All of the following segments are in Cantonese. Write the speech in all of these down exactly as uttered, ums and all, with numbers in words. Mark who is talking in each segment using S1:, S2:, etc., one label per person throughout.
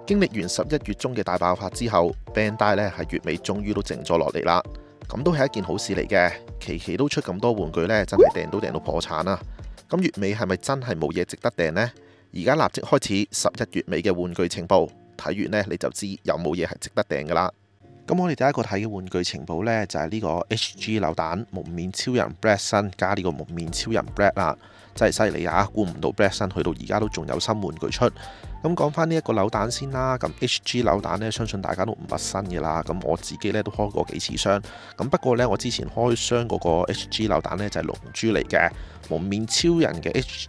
S1: 經歷完十一月中嘅大爆發之後，Bandai 咧喺月尾終於都靜咗落嚟啦。咁都係一件好事嚟嘅，期期都出咁多玩具呢，真係訂都訂到破產啦。咁月尾係咪真係冇嘢值得訂呢？而家立即開始十一月尾嘅玩具情報，睇完呢你就知有冇嘢係值得訂噶啦。咁我哋第一個睇嘅玩具情報呢，就係呢個 H G 扭蛋蒙面超人 Black Sun 加呢個蒙面超人 Black 啦，真係犀利啊！估唔到 Black Sun 去到而家都仲有新玩具出。咁講翻呢一個扭蛋先啦，咁 H G 扭蛋呢，相信大家都唔陌生嘅啦。咁我自己呢，都開過幾次箱，咁不過呢，我之前開箱嗰個 H G 扭蛋呢，就係龍珠嚟嘅，蒙面超人嘅 H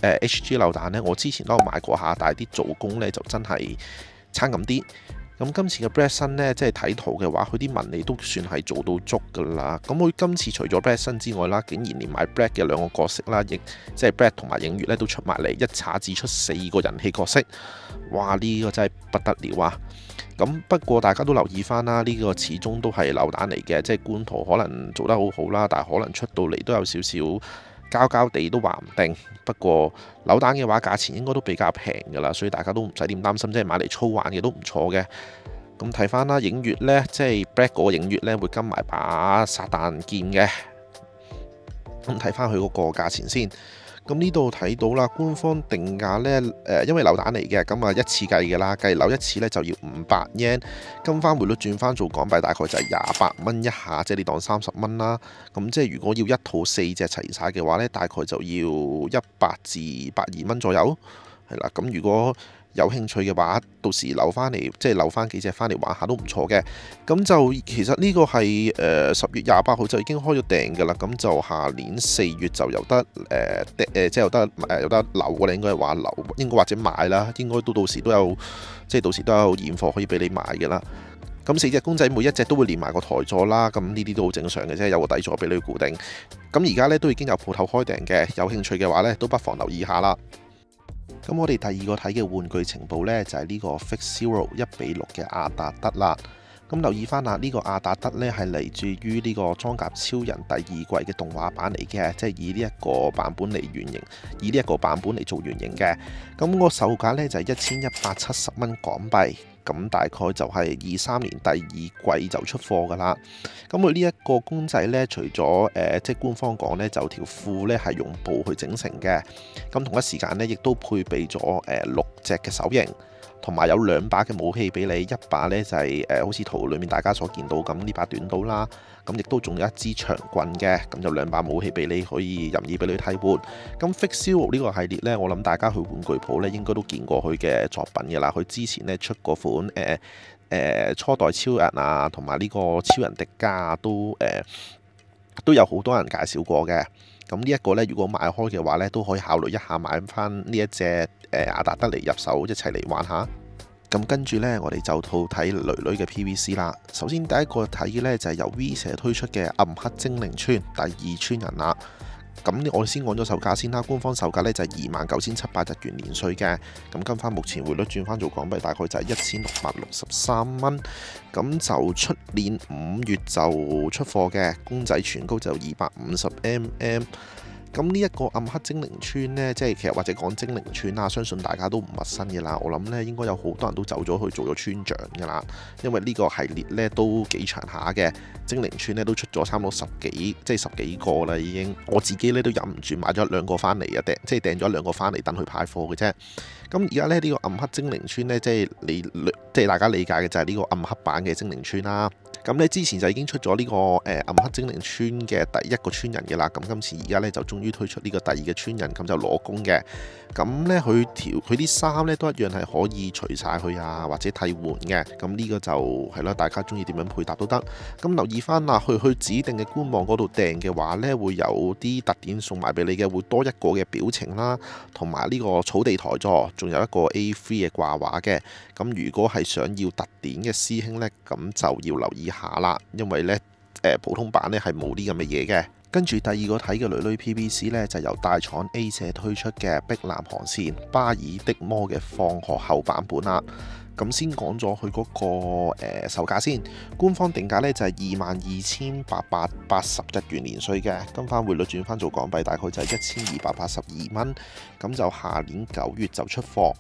S1: H G 扭蛋呢，我之前都有買過下，但係啲做工呢，就真係差咁啲。咁今次嘅 Black Sun 呢，即係睇圖嘅話，佢啲紋理都算係做到足噶啦。咁佢今次除咗 Black Sun 之外啦，竟然連埋 Black 嘅兩個角色啦，亦即係 Black 同埋影月咧都出埋嚟，一下子出四個人氣角色，哇！呢個真係不得了啊！咁不過大家都留意翻啦，呢個始終都係扭蛋嚟嘅，即係官圖可能做得好好啦，但係可能出到嚟都有少少膠膠地都話唔定。不過扭蛋嘅話，價錢應該都比較平㗎啦，所以大家都唔使點擔心，即係買嚟粗玩嘅都唔錯嘅。咁睇翻啦，影月呢，即係 Black 嗰個影月呢，會跟埋把撒旦劍嘅。咁睇翻佢嗰個價錢先。咁呢度睇到啦，官方定價呢，誒，因為扭蛋嚟嘅，咁啊一次計嘅啦，計扭一次呢就要五百 yen， 跟翻匯率轉翻做港幣大概就係廿八蚊一下，即係你當三十蚊啦。咁即係如果要一套四隻齊晒嘅話呢，大概就要一百至百二蚊左右，係啦。咁如果有興趣嘅話，到時留翻嚟，即係留翻幾隻翻嚟玩下都唔錯嘅。咁就其實呢個係誒十月廿八號就已經開咗訂㗎啦。咁就下年四月就有得誒誒、呃，即係有得誒有得留㗎啦。應該係話留，應該或者買啦。應該都到時都有，即係到時都有現貨可以俾你買嘅啦。咁四隻公仔每一隻都會連埋個台座啦。咁呢啲都好正常嘅啫，有個底座俾你固定。咁而家呢都已經有鋪頭開訂嘅，有興趣嘅話呢都不妨留意下啦。咁我哋第二個睇嘅玩具情報呢，就係呢個 Fix Zero 一比六嘅阿達德啦。咁留意翻啊，呢個阿達德呢係嚟自於呢個裝甲超人第二季嘅動畫版嚟嘅，即係以呢一個版本嚟原型，以呢一個版本嚟做原型嘅。咁個售價呢，就係一千一百七十蚊港幣。咁大概就係二三年第二季就出貨噶啦。咁佢呢一個公仔呢，除咗誒、呃、即係官方講呢，就條褲呢係用布去整成嘅。咁同一時間呢，亦都配備咗誒、呃、六隻嘅手型，同埋有兩把嘅武器俾你。一把呢就係、是、誒、呃、好似圖裏面大家所見到咁呢把短刀啦。咁亦都仲有一支長棍嘅，咁就兩把武器俾你可以任意俾你替換。咁 Fix Zero 呢個系列呢，我諗大家去玩具鋪呢應該都見過佢嘅作品嘅啦。佢之前呢出過款誒誒、呃呃、初代超人啊，同埋呢個超人迪迦啊，都誒、呃、都有好多人介紹過嘅。咁呢一個呢，如果買開嘅話呢，都可以考慮一下買翻呢一隻誒、呃、阿達德嚟入手，一齊嚟玩下。咁跟住呢，我哋就套睇女女嘅 P V C 啦。首先第一個睇嘅呢，就係由 V 社推出嘅暗黑精靈村第二村人啦。咁我哋先講咗售價先啦。官方售價呢，就係二萬九千七百日元年稅嘅。咁跟翻目前匯率轉翻做港幣，大概就係一千六百六十三蚊。咁就出年五月就出貨嘅，公仔全高就二百五十 mm。咁呢一個暗黑精靈村呢，即係其實或者講精靈村啦，相信大家都唔陌生嘅啦。我諗呢應該有好多人都走咗去做咗村長嘅啦，因為呢個系列呢都幾長下嘅。精靈村呢都出咗差唔多十幾，即係十幾個啦已經。我自己呢都忍唔住買咗兩個翻嚟啊，訂即係訂咗兩個翻嚟等佢派貨嘅啫。咁而家呢，呢個暗黑精靈村呢，即係你即係大家理解嘅就係呢個暗黑版嘅精靈村啦。咁呢之前就已經出咗呢個誒暗黑精靈村嘅第一個村人嘅啦。咁今次而家呢，就終於推出呢個第二個村人，咁就攞工嘅。咁呢，佢條佢啲衫呢都一樣係可以除晒佢啊，或者替換嘅。咁呢個就係啦，大家中意點樣配搭都得。咁留意翻啦，去去指定嘅官網嗰度訂嘅話呢，會有啲特典送埋俾你嘅，會多一個嘅表情啦，同埋呢個草地台座，仲有一個 A 三 嘅掛畫嘅。咁如果係想要特典嘅師兄呢，咁就要留意下啦，因為呢，誒普通版呢係冇啲咁嘅嘢嘅。跟住第二個睇嘅女女 P V C 呢，就由大廠 A 社推出嘅碧藍航線巴爾的摩嘅放學後版本啦。咁先講咗佢嗰個誒售價先，官方定價呢就係二萬二千八百八十日元年稅嘅，跟翻匯率轉翻做港幣大概就係一千二百八十二蚊，咁就下年九月就出貨。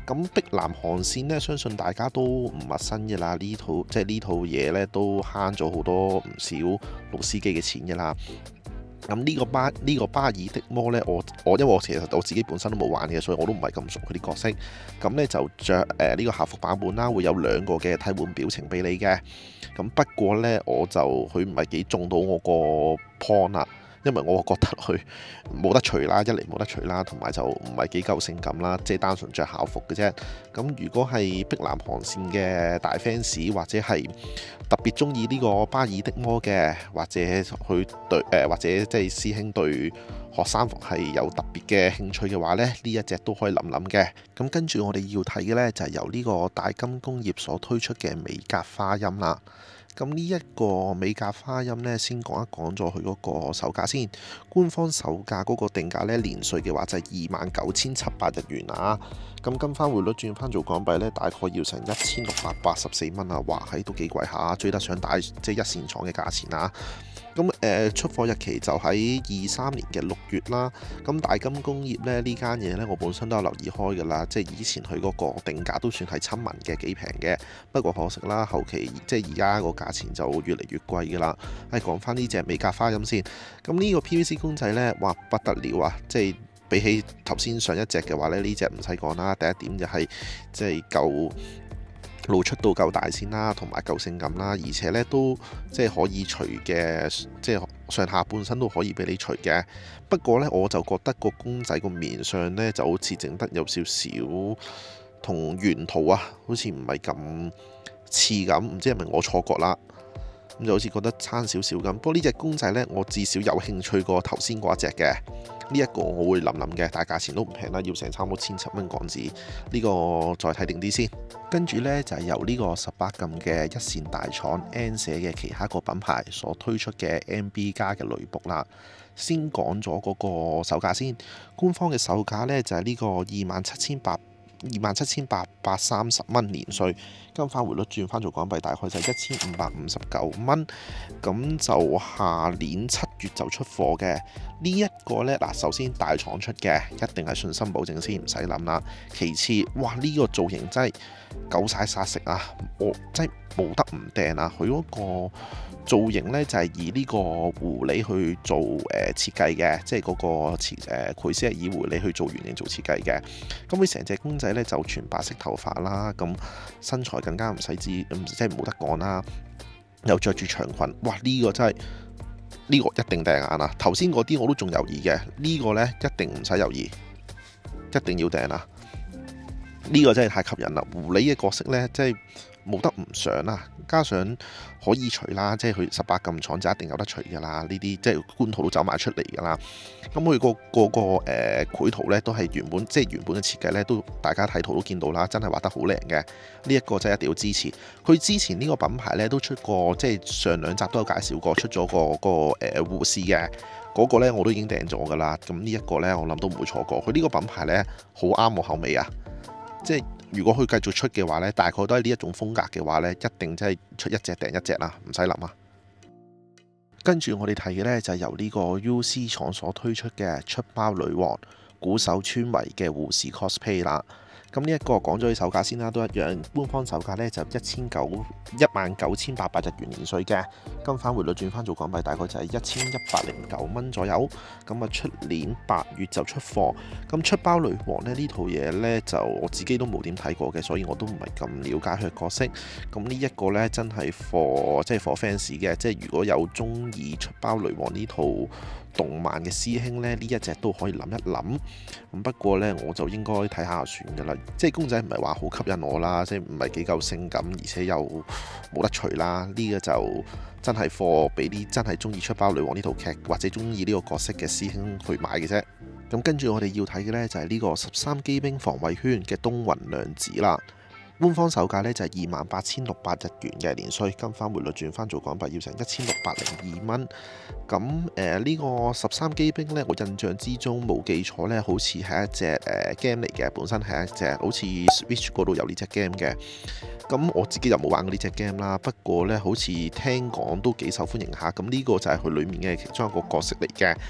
S1: 咁碧藍航線呢，相信大家都唔陌生嘅啦。呢套即係呢套嘢呢，都慳咗好多唔少老司機嘅錢嘅啦。咁呢個巴呢、呢個巴爾的摩呢，我我因為我其實我自己本身都冇玩嘅，所以我都唔係咁熟佢啲角色。咁呢就着誒呢個客服版本啦，會有兩個嘅替換表情俾你嘅。咁不過呢，我就佢唔係幾中到我個 point 啦。因為我覺得佢冇得除啦，一嚟冇得除啦，同埋就唔係幾夠性感啦，即係單純着校服嘅啫。咁如果係碧藍航線嘅大 fans 或者係特別中意呢個巴爾的摩嘅，或者佢對誒、呃、或者即係師兄對學生服係有特別嘅興趣嘅話呢，呢一隻都可以諗諗嘅。咁跟住我哋要睇嘅呢，就係由呢個大金工業所推出嘅美甲花音啦。咁呢一個美甲花音呢，先講一講咗佢嗰個售價先。官方售價嗰個定價呢，年稅嘅話就係二萬九千七百日元啊。咁跟翻匯率轉翻做港幣呢，大概要成一千六百八十四蚊啊！哇，喺都幾貴下，追得上大即係一線廠嘅價錢啊！咁誒出貨日期就喺二三年嘅六月啦。咁大金工業咧呢間嘢呢，我本身都有留意開㗎啦。即係以前佢嗰個定價都算係親民嘅，幾平嘅。不過可惜啦，後期即係而家個價錢就越嚟越貴㗎啦。係講翻呢隻美甲花音先。咁呢個 P V C 公仔呢，哇不得了啊！即係比起頭先上一隻嘅話咧，呢隻唔使講啦。第一點就係即係夠露出到夠大先啦，同埋夠性感啦，而且咧都即係可以除嘅，即係上下半身都可以俾你除嘅。不過呢，我就覺得個公仔個面上呢就好似整得有少少同原圖啊，好似唔係咁似咁，唔知係咪我錯覺啦？咁就好似覺得差少少咁。不過呢隻公仔呢，我至少有興趣過頭先嗰一隻嘅。呢一個我會諗諗嘅，但係價錢都唔平啦，要成差唔多千七蚊港紙。呢個再睇定啲先。跟住呢，就係由呢個十八禁嘅一線大廠 N 社嘅旗下一個品牌所推出嘅 M B 加嘅雷僕啦。先講咗嗰個售價先，官方嘅售價呢，就係呢個二萬七千八二萬七千八百三十蚊年稅，跟翻匯率轉翻做港幣，大概就係一千五百五十九蚊。咁就下年七月就出貨嘅。呢一個呢，嗱，首先大廠出嘅，一定係信心保證先，唔使諗啦。其次，哇，呢個造型真係夠晒殺食啊！我真係冇得唔掟啊！佢嗰個造型呢，就係以呢個狐狸去做誒設計嘅，即係嗰個設誒繪師係以狐狸去做原型做設計嘅。咁佢成隻公仔呢，就全白色頭髮啦，咁身材更加唔使知，即係冇得講啦。又着住長裙，哇！呢個真係〜呢個一定掟眼啊！頭先嗰啲我都仲猶豫嘅，呢個呢，一定唔使猶豫，一定要掟啊！呢個真係太吸引啦！狐狸嘅角色呢，真係冇得唔上啦，加上可以除啦，即係佢十八禁廠就一定有得除噶啦。呢啲即係官圖都走埋出嚟噶啦。咁佢個個個誒繪圖呢，都係原本即係原本嘅設計呢，都大家睇圖都見到啦，真係畫得好靚嘅。呢一個真係一定要支持。佢之前呢個品牌呢，都出過，即係上兩集都有介紹過，出咗個個誒護士嘅嗰個呢，我都已經訂咗噶啦。咁呢一個呢，我諗都唔會錯過。佢呢個品牌呢，好啱我口味啊！即係如果佢繼續出嘅話呢，大概都係呢一種風格嘅話呢，一定真係出一隻訂一隻啦，唔使諗啊！跟住我哋睇嘅呢，就係由呢個 U C 廠所推出嘅出包女王古手村唯嘅護士 cosplay 啦。咁呢一個講咗佢售價先啦，都一樣。官方售價呢就一千九一萬九千八百日元年稅嘅，跟翻匯率轉翻做港幣，大概就係一千一百零九蚊左右。咁啊，出年八月就出貨。咁出包女王呢，呢套嘢呢，就我自己都冇點睇過嘅，所以我都唔係咁了解佢嘅角色。咁呢一個呢，真係 for 即係 for fans 嘅，即係如果有中意出包女王呢套動漫嘅師兄呢，呢一隻都可以諗一諗。咁不過呢，我就應該睇下算㗎啦。即係公仔唔係話好吸引我啦，即係唔係幾夠性感，而且又冇得除啦。呢個就真係貨俾啲真係中意出包女王呢套劇或者中意呢個角色嘅師兄去買嘅啫。咁跟住我哋要睇嘅呢，就係呢個十三機兵防衛圈嘅東雲亮子啦。官方售價呢，就係二萬八千六百日元嘅年稅，跟翻匯率轉翻做港幣要成一千六百零二蚊。咁誒呢個十三機兵呢，我印象之中冇記錯呢，好似係一隻誒 game 嚟嘅，本身係一隻好似 Switch 嗰度有呢隻 game 嘅。咁我自己就冇玩過呢隻 game 啦，不過呢，好似聽講都幾受歡迎下。咁呢個就係佢裡面嘅其中一個角色嚟嘅。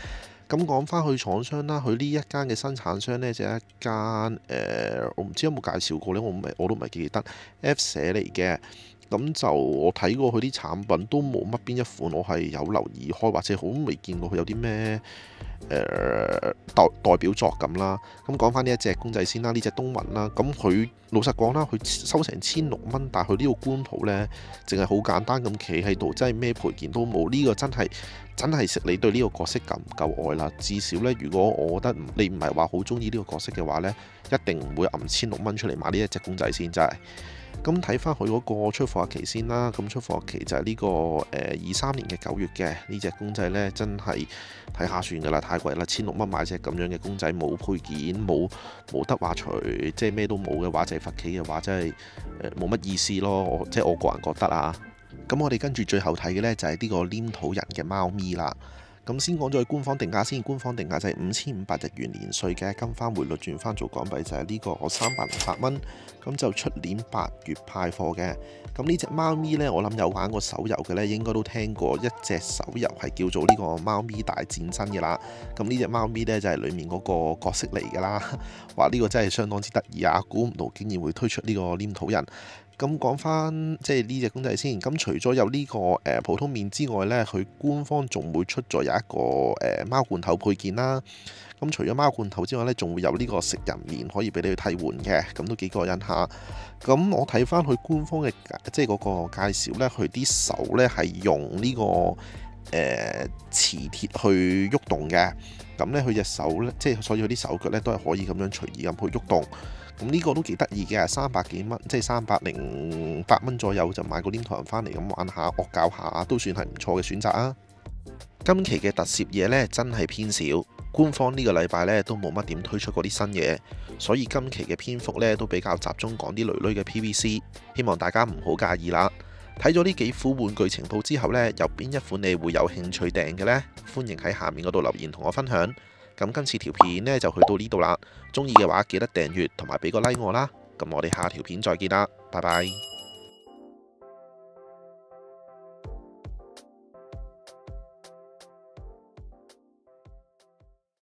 S1: 咁講翻去廠商啦，佢呢一間嘅生產商呢，就係一間誒、呃，我唔知有冇介紹過呢，我唔係我都唔係記得 F 社嚟嘅。咁就我睇過佢啲產品都冇乜邊一款我係有留意開，或者好未見過佢有啲咩誒代代表作咁啦。咁講翻呢一隻公仔先啦，呢隻東雲啦，咁佢老實講啦，佢收成千六蚊，但係佢呢個官圖呢，淨係好簡單咁企喺度，真係咩配件都冇。呢、這個真係真係食你對呢個角色夠唔夠愛啦。至少呢，如果我覺得你唔係話好中意呢個角色嘅話呢，一定唔會揞千六蚊出嚟買呢一隻公仔先，真係。咁睇翻佢嗰個出貨日期先啦，咁出貨日期就係呢個誒二三年嘅九月嘅呢隻公仔呢，真係睇下算噶啦，太貴啦，千六蚊買隻咁樣嘅公仔，冇配件，冇冇得話除，即係咩都冇嘅話，就係罰企嘅話，真係冇乜意思咯。我即係我個人覺得啊。咁我哋跟住最後睇嘅呢，就係呢個黏土人嘅貓咪啦。咁先講咗佢官方定價先，官方定價就係五千五百日元年稅嘅，跟翻匯率轉翻做港幣就係呢個三百零八蚊，咁就出年八月派貨嘅。咁呢隻貓咪呢，我諗有玩過手遊嘅呢，應該都聽過一隻手遊係叫做呢個貓咪大戰爭嘅啦。咁呢隻貓咪呢，就係裡面嗰個角色嚟㗎啦，哇！呢個真係相當之得意啊，估唔到竟然會推出呢個黏土人。咁講翻即係呢隻公仔先，咁除咗有呢個誒普通面之外呢，佢官方仲會出咗有一個誒貓罐頭配件啦。咁除咗貓罐頭之外呢，仲會有呢個食人面可以俾你去替換嘅，咁都幾過癮下。咁我睇翻佢官方嘅即係嗰個介紹呢，佢啲手呢係用呢個誒磁鐵去喐動嘅。咁呢，佢隻手呢，即係所以佢啲手腳呢都係可以咁樣隨意咁去喐動。咁呢個都幾得意嘅，三百幾蚊，即係三百零八蚊左右就買個黏土人翻嚟咁玩下，惡搞下都算係唔錯嘅選擇啊！今期嘅特攝嘢呢真係偏少，官方呢個禮拜呢都冇乜點推出過啲新嘢，所以今期嘅篇幅呢都比較集中講啲女女嘅 P V C， 希望大家唔好介意啦。睇咗呢幾款玩具情報之後呢，有邊一款你會有興趣訂嘅呢？歡迎喺下面嗰度留言同我分享。咁今次條片呢就去到呢度啦，中意嘅話記得訂閱同埋俾個 like 我啦。咁我哋下條片再見啦，拜拜。